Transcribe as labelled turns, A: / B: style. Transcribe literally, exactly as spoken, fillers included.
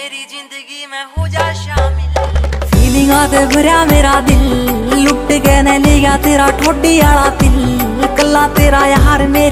A: मेरी जिंदगी में हो जा शामिल।
B: फीलिंगा ते भरा मेरा दिल, लुट के न लिया तेरा ठोडी आला दिल, कल्ला तेरा यार मेरे